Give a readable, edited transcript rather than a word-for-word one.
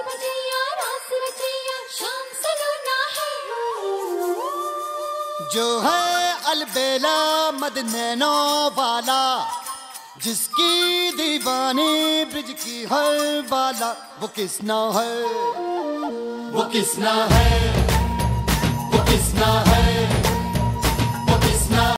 जो है अलबेला मद नैनो वाला, जिसकी दीवानी ब्रिज की हर बाला, वो किसना है, वो किसना है, वो किसना है।